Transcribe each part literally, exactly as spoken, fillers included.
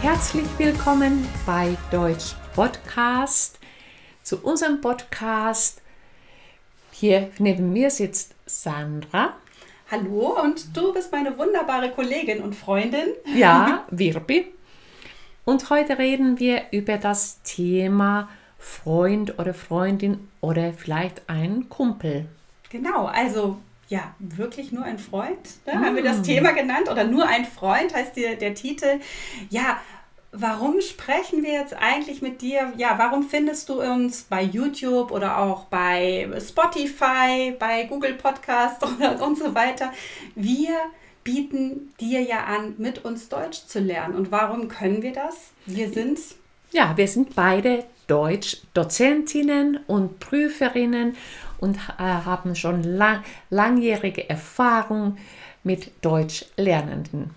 Herzlich willkommen bei Deutsch Podcast. Zu unserem Podcast. Hier neben mir sitzt Sandra. Hallo, und du bist meine wunderbare Kollegin und Freundin. Ja, Wirbi. Und heute reden wir über das Thema Freund oder Freundin oder vielleicht ein Kumpel. Genau, also ja, wirklich nur ein Freund, ne? mm. haben wir das Thema genannt, oder nur ein Freund heißt der, der Titel. Ja, warum sprechen wir jetzt eigentlich mit dir? Ja, warum findest du uns bei YouTube oder auch bei Spotify, bei Google Podcast oder und so weiter? Wir bieten dir ja an, mit uns Deutsch zu lernen. Und warum können wir das? Wir sind... Ja, wir sind beide Deutsch-Dozentinnen und Prüferinnen und äh, haben schon lang, langjährige Erfahrung mit Deutschlernenden.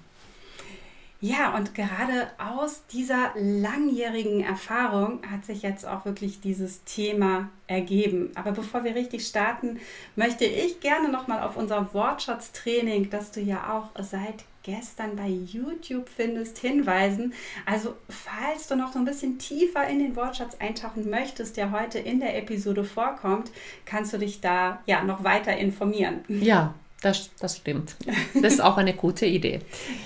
Ja, und gerade aus dieser langjährigen Erfahrung hat sich jetzt auch wirklich dieses Thema ergeben. Aber bevor wir richtig starten, möchte ich gerne nochmal auf unser Wortschatztraining, das du ja auch seit gestern bei YouTube findest, hinweisen. Also falls du noch so ein bisschen tiefer in den Wortschatz eintauchen möchtest, der heute in der Episode vorkommt, kannst du dich da ja noch weiter informieren. Ja, das, das stimmt. Das ist auch eine gute Idee.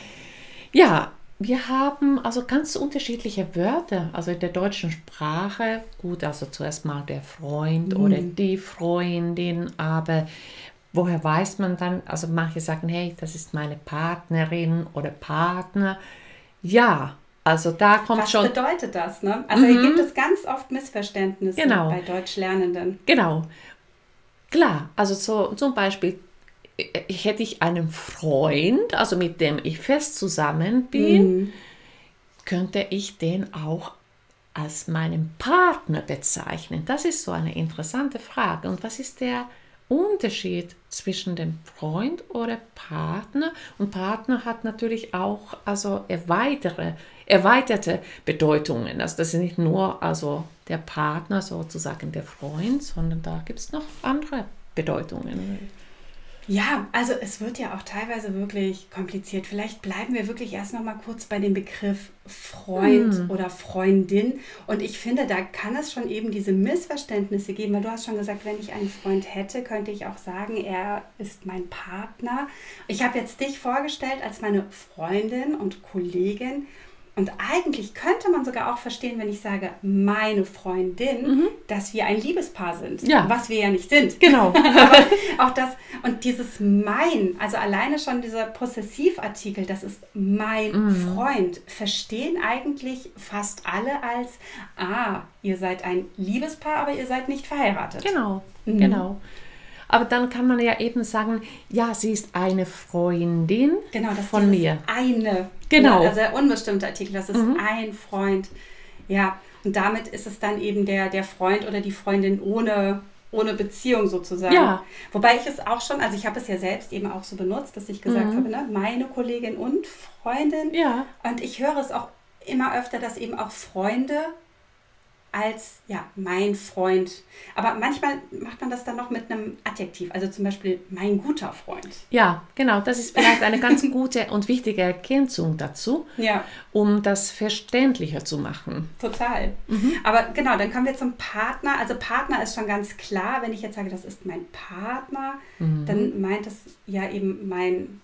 Ja, wir haben also ganz unterschiedliche Wörter, also in der deutschen Sprache. Gut, also zuerst mal der Freund mm. oder die Freundin, aber woher weiß man dann, also manche sagen, hey, das ist meine Partnerin oder Partner. Ja, also da kommt Was schon... Was bedeutet das, ne? Also mhm. hier gibt es ganz oft Missverständnisse genau. bei Deutschlernenden. Genau, klar, also so, zum Beispiel, ich hätte ich einen Freund, also mit dem ich fest zusammen bin, mhm. könnte ich den auch als meinen Partner bezeichnen? Das ist so eine interessante Frage. Und was ist der Unterschied zwischen dem Freund oder Partner? Und Partner hat natürlich auch also erweitere, erweiterte Bedeutungen. Also das ist nicht nur also der Partner, sozusagen der Freund, sondern da gibt es noch andere Bedeutungen. Ja, also es wird ja auch teilweise wirklich kompliziert. Vielleicht bleiben wir wirklich erst noch mal kurz bei dem Begriff Freund hm. oder Freundin. Und ich finde, da kann es schon eben diese Missverständnisse geben, weil du hast schon gesagt, wenn ich einen Freund hätte, könnte ich auch sagen, er ist mein Partner. Ich habe jetzt dich vorgestellt als meine Freundin und Kollegin. Und eigentlich könnte man sogar auch verstehen, wenn ich sage, meine Freundin, mhm. dass wir ein Liebespaar sind, ja. was wir ja nicht sind. Genau. Aber auch das, und dieses mein, also alleine schon dieser Possessivartikel, das ist mein mhm. Freund, verstehen eigentlich fast alle als, ah, ihr seid ein Liebespaar, aber ihr seid nicht verheiratet. Genau, mhm. genau. Aber dann kann man ja eben sagen, ja, sie ist eine Freundin genau, das von mir. Eine. Genau. Also der unbestimmte Artikel, das ist mhm. ein Freund. Ja, und damit ist es dann eben der, der Freund oder die Freundin ohne, ohne Beziehung sozusagen. Ja. Wobei ich es auch schon, also ich habe es ja selbst eben auch so benutzt, dass ich gesagt mhm. habe, ne, meine Kollegin und Freundin. Ja. Und ich höre es auch immer öfter, dass eben auch Freunde als, ja, mein Freund. Aber manchmal macht man das dann noch mit einem Adjektiv, also zum Beispiel mein guter Freund. Ja, genau, das ist vielleicht eine ganz gute und wichtige Ergänzung dazu, ja. um das verständlicher zu machen. Total. Mhm. Aber genau, dann kommen wir zum Partner. Also Partner ist schon ganz klar, wenn ich jetzt sage, das ist mein Partner, mhm. dann meint es ja eben mein,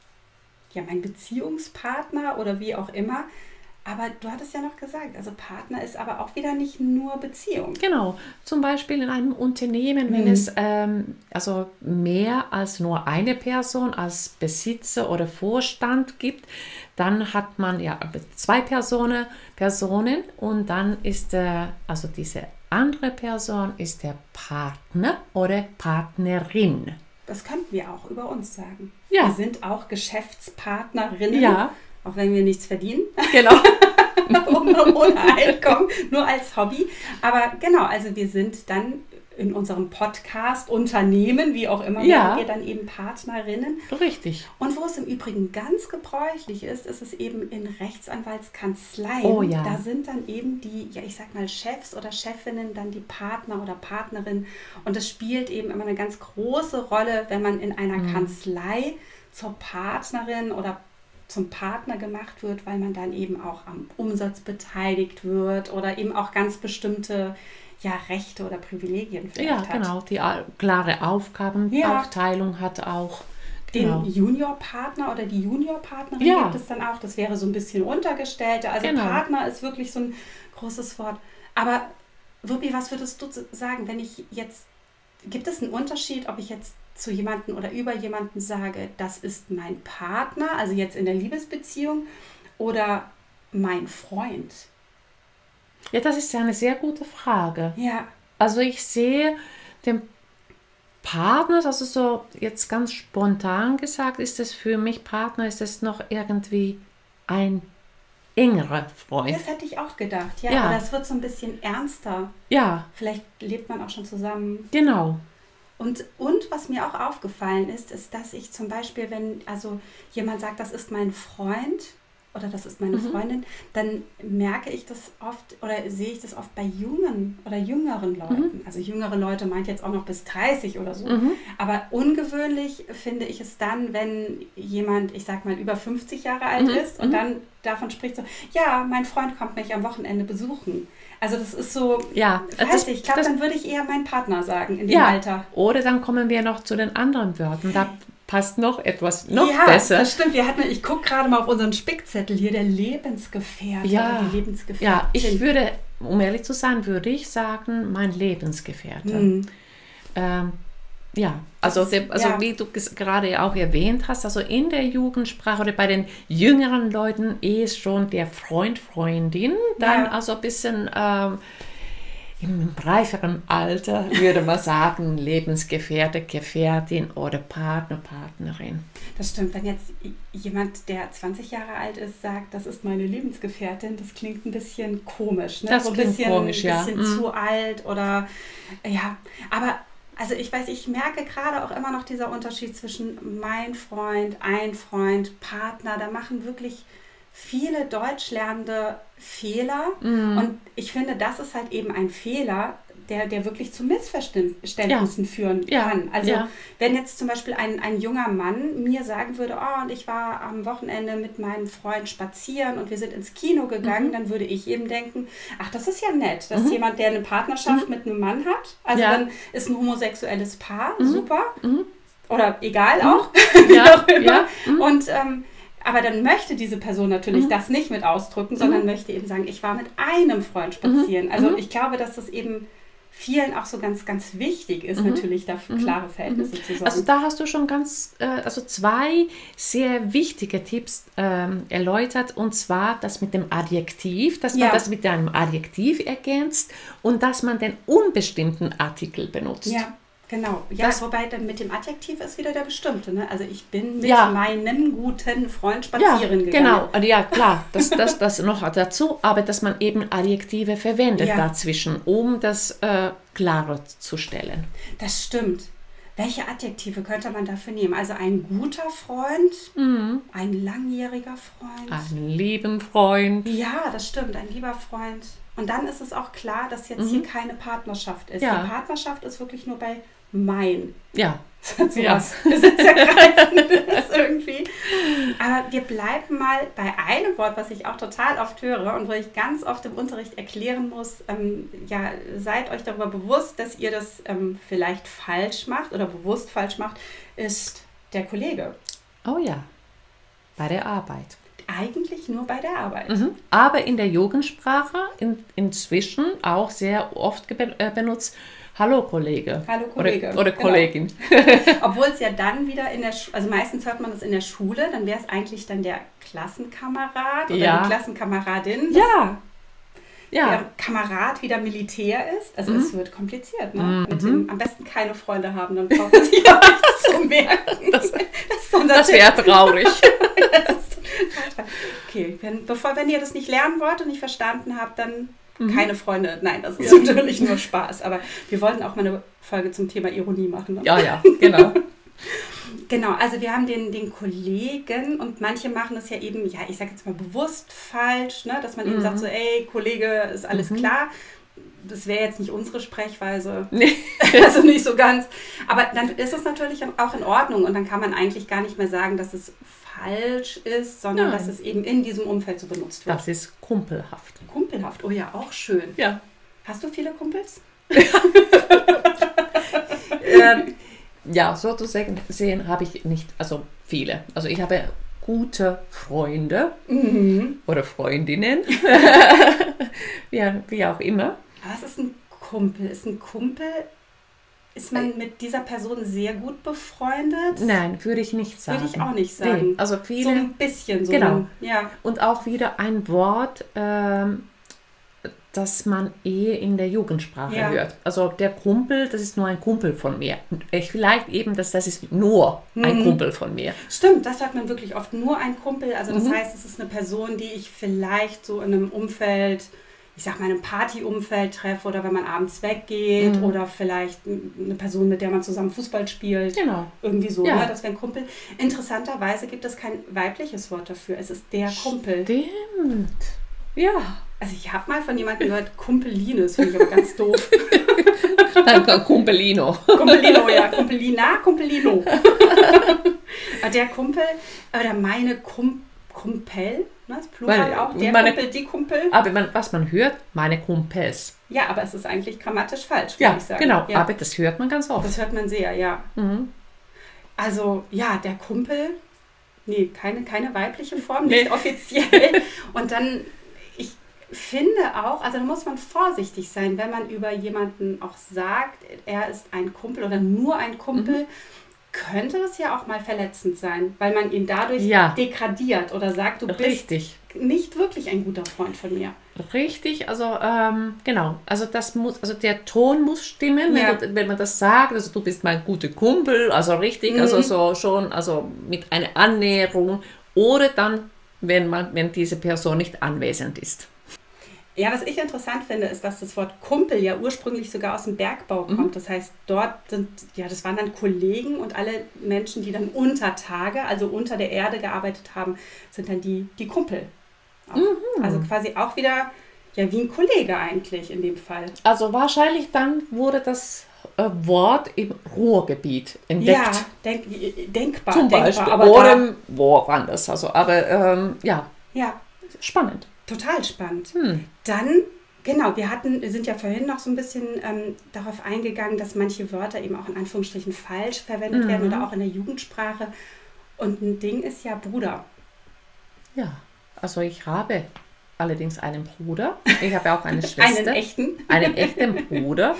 ja, mein Beziehungspartner oder wie auch immer. Aber du hattest ja noch gesagt, also Partner ist aber auch wieder nicht nur Beziehung. Genau, zum Beispiel in einem Unternehmen, wenn mhm. es ähm, also mehr als nur eine Person als Besitzer oder Vorstand gibt, dann hat man ja zwei Personen, Personen und dann ist der, also diese andere Person ist der Partner oder Partnerin. Das könnten wir auch über uns sagen. Ja. Wir sind auch Geschäftspartnerinnen. Ja. Auch wenn wir nichts verdienen. Genau. ohne, ohne Einkommen, nur als Hobby. Aber genau, also wir sind dann in unserem Podcast Unternehmen, wie auch immer, ja. wir dann eben Partnerinnen. Richtig. Und wo es im Übrigen ganz gebräuchlich ist, ist es eben in Rechtsanwaltskanzleien. Oh ja. Da sind dann eben die, ja ich sag mal Chefs oder Chefinnen, dann die Partner oder Partnerin. Und das spielt eben immer eine ganz große Rolle, wenn man in einer mhm. Kanzlei zur Partnerin oder zum Partner gemacht wird, weil man dann eben auch am Umsatz beteiligt wird oder eben auch ganz bestimmte ja, Rechte oder Privilegien vielleicht Ja, hat. genau, die a- klare Aufgabenaufteilung ja. hat auch. Genau. Den Juniorpartner oder die Juniorpartnerin ja. gibt es dann auch. Das wäre so ein bisschen Untergestellte. Also genau. Partner ist wirklich so ein großes Wort. Aber Wuppi, was würdest du sagen, wenn ich jetzt, gibt es einen Unterschied, ob ich jetzt zu jemandem oder über jemanden sage, das ist mein Partner, also jetzt in der Liebesbeziehung, oder mein Freund? Ja, das ist ja eine sehr gute Frage. Ja. Also ich sehe den Partner, also so jetzt ganz spontan gesagt, ist es für mich Partner, ist es noch irgendwie ein engerer Freund. Das hätte ich auch gedacht, ja. ja. Aber das wird so ein bisschen ernster. Ja. Vielleicht lebt man auch schon zusammen. Genau. Und, und was mir auch aufgefallen ist, ist, dass ich zum Beispiel, wenn also jemand sagt, das ist mein Freund oder das ist meine mhm. Freundin, dann merke ich das oft oder sehe ich das oft bei jungen oder jüngeren Leuten. Mhm. Also jüngere Leute meint jetzt auch noch bis dreißig oder so. Mhm. Aber ungewöhnlich finde ich es dann, wenn jemand, ich sag mal, über fünfzig Jahre alt mhm. ist und mhm. dann davon spricht so, ja, mein Freund kommt mich am Wochenende besuchen. Also das ist so, ja, weiß das, ich, ich glaube, dann würde ich eher meinen Partner sagen in dem ja, Alter. Oder dann kommen wir noch zu den anderen Wörtern. Da passt noch etwas noch ja, besser. Ja, das stimmt. Wir hatten, ich gucke gerade mal auf unseren Spickzettel hier, der Lebensgefährte. Ja, oder die Lebensgefährtin. Ja, ich würde, um ehrlich zu sein, würde ich sagen, mein Lebensgefährte. Hm. Ähm, ja, also, ist, der, also ja. wie du gerade auch erwähnt hast, also in der Jugendsprache oder bei den jüngeren Leuten ist schon der Freund, Freundin, dann ja. also ein bisschen ähm, im reiferen Alter würde man sagen Lebensgefährte, Gefährtin oder Partner, Partnerin. Das stimmt, wenn jetzt jemand, der zwanzig Jahre alt ist, sagt, das ist meine Lebensgefährtin, das klingt ein bisschen komisch. Ne? Das so ein klingt bisschen, komisch, ja. bisschen mhm. zu alt oder ja, aber also ich weiß, ich merke gerade auch immer noch dieser Unterschied zwischen mein Freund, ein Freund, Partner. Da machen wirklich viele Deutschlernende Fehler. Mm. Und ich finde, das ist halt eben ein Fehler, der, der wirklich zu Missverständnissen ja. führen kann. Ja. Also ja. wenn jetzt zum Beispiel ein, ein junger Mann mir sagen würde, oh, und ich war am Wochenende mit meinem Freund spazieren und wir sind ins Kino gegangen, mhm. dann würde ich eben denken, ach, das ist ja nett, dass mhm. jemand, der eine Partnerschaft mhm. mit einem Mann hat, also ja. dann ist ein homosexuelles Paar, mhm. super. Mhm. Oder egal auch, wie ja. auch immer. Ja. Mhm. Und ähm, aber dann möchte diese Person natürlich mhm. das nicht mit ausdrücken, sondern mhm. möchte eben sagen, ich war mit einem Freund spazieren. Mhm. Also ich glaube, dass das eben vielen auch so ganz, ganz wichtig ist, mhm. natürlich dafür mhm. klare Verhältnisse mhm. zu sorgen. Also da hast du schon ganz, äh, also zwei sehr wichtige Tipps ähm, erläutert, und zwar das mit dem Adjektiv, dass man ja. das mit einem Adjektiv ergänzt und dass man den unbestimmten Artikel benutzt. Ja. Genau, ja, das, wobei dann mit dem Adjektiv ist wieder der bestimmte. Ne? Also ich bin mit ja. meinem guten Freund spazieren ja, gegangen. Genau, ja klar, das, das, das noch dazu, aber dass man eben Adjektive verwendet ja. dazwischen, um das äh, klarer zu stellen. Das stimmt. Welche Adjektive könnte man dafür nehmen? Also ein guter Freund, mhm. ein langjähriger Freund. Ein lieben Freund. Ja, das stimmt, ein lieber Freund. Und dann ist es auch klar, dass jetzt mhm. hier keine Partnerschaft ist. Ja. Die Partnerschaft ist wirklich nur bei mein. Ja. So ja. was Besitzergreifendes irgendwie. Aber wir bleiben mal bei einem Wort, was ich auch total oft höre und wo ich ganz oft im Unterricht erklären muss, ähm, ja, seid euch darüber bewusst, dass ihr das ähm, vielleicht falsch macht oder bewusst falsch macht, ist der Kollege. Oh ja, bei der Arbeit. Eigentlich nur bei der Arbeit. Mhm. Aber in der Jugendsprache in, inzwischen auch sehr oft ge- äh, benutzt, Hallo Kollege. Hallo Kollege. Oder, oder genau. Kollegin. Obwohl es ja dann wieder in der Schule, also meistens hört man das in der Schule, dann wäre es eigentlich dann der Klassenkamerad oder ja. die Klassenkameradin. Ja. Ja. Der Kamerad wieder Militär ist. Also mhm. es wird kompliziert. Ne? Mhm. Mit dem am besten keine Freunde haben, dann braucht man sich auch nichts zu merken. Das, das, das wäre traurig. Das ist okay, wenn, bevor, wenn ihr das nicht lernen wollt und nicht verstanden habt, dann mhm. keine Freunde. Nein, das ist ja. natürlich nur Spaß. Aber wir wollten auch mal eine Folge zum Thema Ironie machen. Ne? Ja, ja, genau. Genau, also wir haben den, den Kollegen und manche machen das ja eben, ja, ich sage jetzt mal bewusst falsch, ne? Dass man mhm. eben sagt so, ey, Kollege, ist alles mhm. klar. Das wäre jetzt nicht unsere Sprechweise. Nee. Also nicht so ganz. Aber dann ist es natürlich auch in Ordnung und dann kann man eigentlich gar nicht mehr sagen, dass es falsch ist, sondern Nein. dass es eben in diesem Umfeld so benutzt wird. Das ist kumpelhaft. Kumpelhaft, oh ja, auch schön. Ja. Hast du viele Kumpels? ähm, ja, so zu sehen habe ich nicht, also viele. Also ich habe gute Freunde mhm. oder Freundinnen, ja, wie auch immer. Was ist ein Kumpel? Ist ein Kumpel, ist man mit dieser Person sehr gut befreundet? Nein, würde ich nicht sagen. Würde ich auch nicht sagen. Nee, also viele, so ein bisschen. So genau. Ein, ja. Und auch wieder ein Wort, ähm, das man eh in der Jugendsprache ja. hört. Also der Kumpel, das ist nur ein Kumpel von mir. Ich, vielleicht eben, dass das ist nur ein mhm. Kumpel von mir. Stimmt, das hört man wirklich oft. Nur ein Kumpel. Also das mhm. heißt, es ist eine Person, die ich vielleicht so in einem Umfeld, ich sag mal, in einem Partyumfeld treffe oder wenn man abends weggeht mhm. oder vielleicht eine Person, mit der man zusammen Fußball spielt. Genau. Irgendwie so, ja. ne? Das wäre ein Kumpel. Interessanterweise gibt es kein weibliches Wort dafür. Es ist der Kumpel. Stimmt. Ja. Also ich habe mal von jemandem gehört, Kumpeline, das finde ich aber ganz doof. Dann Kumpelino. Kumpelino, ja, Kumpelina, Kumpelino. Der Kumpel, oder meine Kum, Kumpel, ne, das Plural meine, auch, der meine, Kumpel, die Kumpel. Aber man, was man hört, meine Kumpels. Ja, aber es ist eigentlich grammatisch falsch, würde ja, ich sagen. Genau, ja. aber das hört man ganz oft. Das hört man sehr, ja. Mhm. Also, ja, der Kumpel, nee, keine, keine weibliche Form, nicht nee. offiziell. Und dann... finde auch, also da muss man vorsichtig sein, wenn man über jemanden auch sagt, er ist ein Kumpel oder nur ein Kumpel, mhm. könnte das ja auch mal verletzend sein, weil man ihn dadurch ja. degradiert oder sagt, du Richtig. bist nicht wirklich ein guter Freund von mir. Richtig, also ähm, genau, also das muss, also der Ton muss stimmen, ja. wenn, du, wenn man das sagt, also du bist mein guter Kumpel, also richtig, mhm. also so schon, also mit einer Annäherung oder dann, wenn man, wenn diese Person nicht anwesend ist. Ja, was ich interessant finde, ist, dass das Wort Kumpel ja ursprünglich sogar aus dem Bergbau kommt. Mhm. Das heißt, dort sind, ja, das waren dann Kollegen und alle Menschen, die dann unter Tage, also unter der Erde gearbeitet haben, sind dann die, die Kumpel. Mhm. Also quasi auch wieder, ja, wie ein Kollege eigentlich in dem Fall. Also wahrscheinlich dann wurde das äh, Wort im Ruhrgebiet entdeckt. Ja, denk, denkbar. Zum denkbar, Beispiel, aber oder woanders. Also, aber ähm, ja, ja, spannend. Total spannend. Hm. Dann, genau, wir hatten, wir sind ja vorhin noch so ein bisschen ähm, darauf eingegangen, dass manche Wörter eben auch in Anführungsstrichen falsch verwendet mhm. werden oder auch in der Jugendsprache. Und ein Ding ist ja Bruder. Ja, also ich habe allerdings einen Bruder. Ich habe auch eine Schwester. Einen echten? Einen echten Bruder.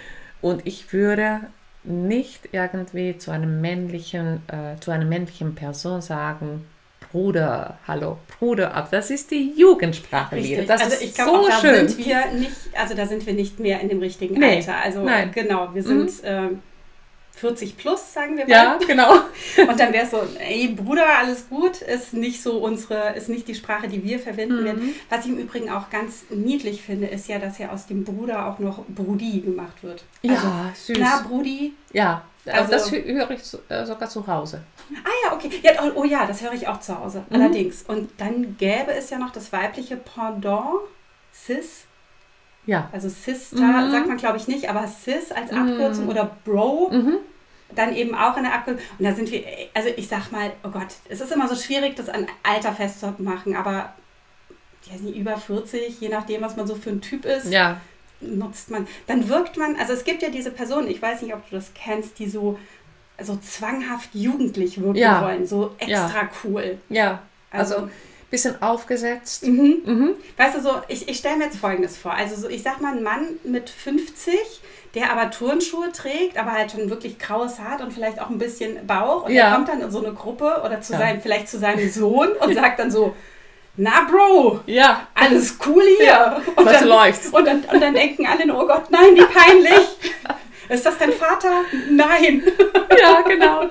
Und ich würde nicht irgendwie zu einem männlichen, äh, zu einer männlichen Person sagen, Bruder, hallo, Bruder, aber das ist die Jugendsprache wieder. Das also ist ich glaube, so auch da schön. sind wir nicht, also da sind wir nicht mehr in dem richtigen nee, Alter. Also nein. genau, wir sind mhm. äh, vierzig plus, sagen wir mal. Ja, genau. Und dann wäre es so, ey Bruder, alles gut, ist nicht so unsere, ist nicht die Sprache, die wir verwenden mhm. werden. Was ich im Übrigen auch ganz niedlich finde, ist ja, dass ja aus dem Bruder auch noch Brudi gemacht wird. Ja, also, süß. Na, Brudi. Ja, also das höre ich sogar zu Hause. Ah ja, okay. Ja, oh, oh ja, das höre ich auch zu Hause, mhm. allerdings. Und dann gäbe es ja noch das weibliche Pendant, Sis. Ja. Also Sister mhm. sagt man, glaube ich, nicht, aber Sis als Abkürzung mhm. oder Bro. Mhm. Dann eben auch in der Abkürzung. Und da sind wir, also ich sag mal, oh Gott, es ist immer so schwierig, das an Alter festzumachen, aber ich weiß nicht, über vierzig, je nachdem, was man so für ein Typ ist. Ja. Nutzt man, dann wirkt man, also es gibt ja diese Personen, ich weiß nicht, ob du das kennst, die so, so zwanghaft jugendlich wirken ja. wollen, so extra ja. cool. Ja, also, also bisschen aufgesetzt. Mhm. Mhm. Weißt du, so, ich, ich stelle mir jetzt Folgendes vor, also so, ich sag mal, ein Mann mit fünfzig, der aber Turnschuhe trägt, aber halt schon wirklich graues Haar hat und vielleicht auch ein bisschen Bauch und ja. der kommt dann in so eine Gruppe oder zu ja. seinem, vielleicht zu seinem Sohn und sagt dann so, na Bro, ja. alles cool hier. Ja. Und, Was dann, läuft? Und, dann, und dann denken alle, oh Gott, nein, wie peinlich. Ist das dein Vater? Nein. Ja, genau.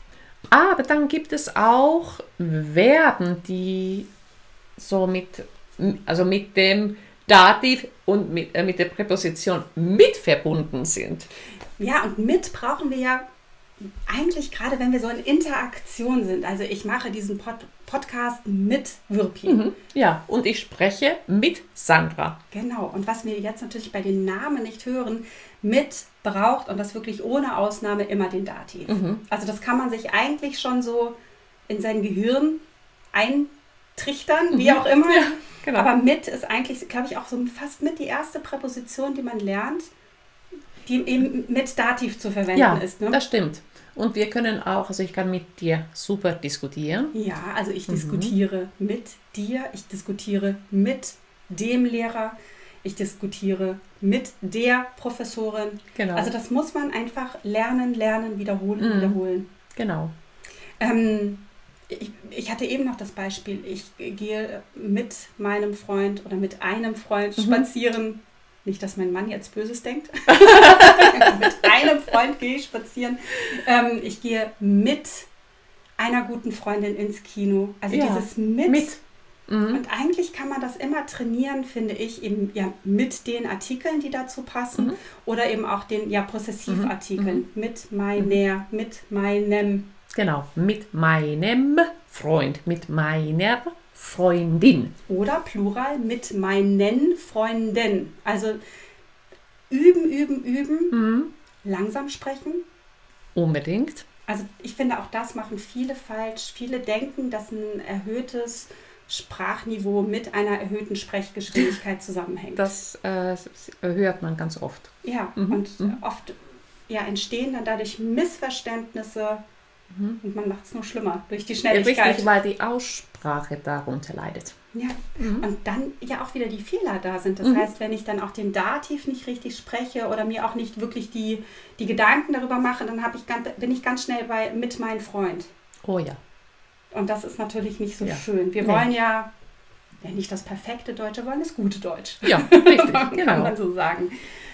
Aber dann gibt es auch Verben, die so mit, also mit dem Dativ und mit, äh, mit der Präposition mit verbunden sind. Ja, und mit brauchen wir ja eigentlich gerade, wenn wir so in Interaktion sind. Also ich mache diesen Pod Podcast mit Wirpi. Mhm, ja, und ich spreche mit Sandra. Genau. Und was wir jetzt natürlich bei den Namen nicht hören, mit braucht, und das wirklich ohne Ausnahme, immer den Dativ. Mhm. Also das kann man sich eigentlich schon so in sein Gehirn eintrichtern, wie Mhm. auch immer. Ja, genau. Aber mit ist eigentlich, glaube ich, auch so fast mit die erste Präposition, die man lernt, die eben mit Dativ zu verwenden Ja, ist. Ne? das stimmt. Und wir können auch, also ich kann mit dir super diskutieren. Ja, also ich Mhm. diskutiere mit dir, ich diskutiere mit dem Lehrer, ich diskutiere mit der Professorin. Genau. Also das muss man einfach lernen, lernen, wiederholen, Mhm. wiederholen. Genau. Ähm, ich, ich hatte eben noch das Beispiel, ich gehe mit meinem Freund oder mit einem Freund Mhm. spazieren. Nicht, dass mein Mann jetzt Böses denkt. Mit einem Freund gehe ich spazieren. Ähm, ich gehe mit einer guten Freundin ins Kino. Also Ja, dieses mit. mit. Mhm. Und eigentlich kann man das immer trainieren, finde ich, eben ja mit den Artikeln, die dazu passen, Mhm. oder eben auch den ja Possessivartikeln. Mhm. Mit meiner, mit meinem. Genau, mit meinem Freund, mit meiner Freundin. Oder Plural mit meinen Freunden. Also üben, üben, üben, Mhm. langsam sprechen. Unbedingt. Also ich finde, auch das machen viele falsch. Viele denken, dass ein erhöhtes Sprachniveau mit einer erhöhten Sprechgeschwindigkeit zusammenhängt. Das äh, hört man ganz oft. Ja, Mhm. und Mhm. oft ja, entstehen dann dadurch Missverständnisse Mhm. und man macht es nur schlimmer durch die Ja, Schnelligkeit. richtig, weil die Aussprache darunter leidet. Ja. Mhm. Und dann ja auch wieder die Fehler da sind. Das Mhm. heißt, wenn ich dann auch den Dativ nicht richtig spreche oder mir auch nicht wirklich die, die Gedanken darüber mache, dann hab ich ganz, bin ich ganz schnell bei mit meinem Freund. Oh ja. Und das ist natürlich nicht so Ja. schön. Wir Nee. wollen ja, ja nicht das perfekte Deutsch, wir wollen das gute Deutsch. Ja, richtig, Kann genau. man so sagen.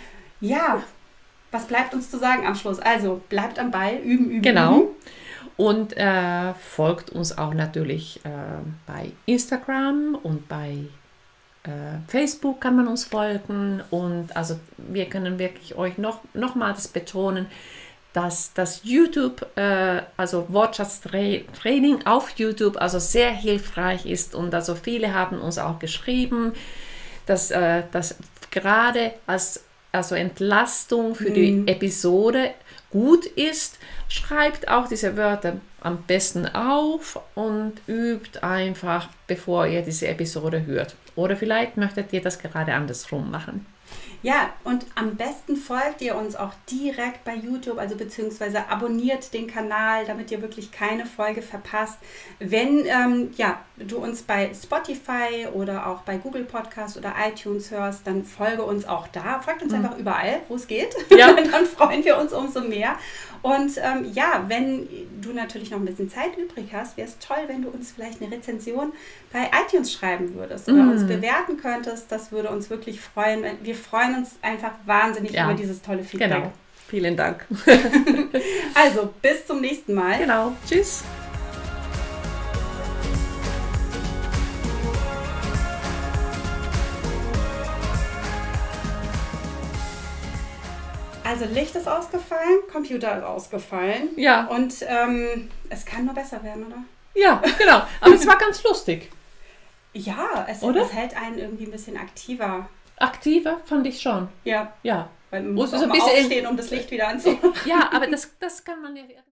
Ja, was bleibt uns zu sagen am Schluss? Also bleibt am Ball, üben, üben, Genau. üben. Und äh, folgt uns auch natürlich äh, bei Instagram und bei äh, Facebook kann man uns folgen. Und also wir können wirklich euch noch, nochmals betonen, dass das YouTube, äh, also Wortschatztraining auf YouTube, also sehr hilfreich ist. Und also viele haben uns auch geschrieben, dass äh, das gerade als also Entlastung für die Mhm. Episode gut ist. Schreibt auch diese Wörter am besten auf und übt einfach, bevor ihr diese Episode hört. Oder vielleicht möchtet ihr das gerade andersrum machen. Ja, und am besten folgt ihr uns auch direkt bei YouTube, also beziehungsweise abonniert den Kanal, damit ihr wirklich keine Folge verpasst. Wenn ähm, ja, du uns bei Spotify oder auch bei Google Podcast oder iTunes hörst, dann folge uns auch da. Folgt uns einfach überall, wo es geht. Ja. Dann freuen wir uns umso mehr. Und ähm, ja, wenn du natürlich noch ein bisschen Zeit übrig hast, wäre es toll, wenn du uns vielleicht eine Rezension bei iTunes schreiben würdest oder Mm. uns bewerten könntest. Das würde uns wirklich freuen. Wir freuen uns einfach wahnsinnig Ja. über dieses tolle Feedback. Genau. Vielen Dank. Also, bis zum nächsten Mal. Genau. Tschüss. Also, Licht ist ausgefallen, Computer ist ausgefallen. Ja. Und ähm, es kann nur besser werden, oder? Ja, genau. Aber es war ganz lustig. Ja, es, Oder? es hält einen irgendwie ein bisschen aktiver. Aktiver fand ich schon. Ja, Ja. weil man Muss muss so auch ein mal bisschen- aufstehen, um das Licht wieder anzumachen. Ja, aber das, das kann man ja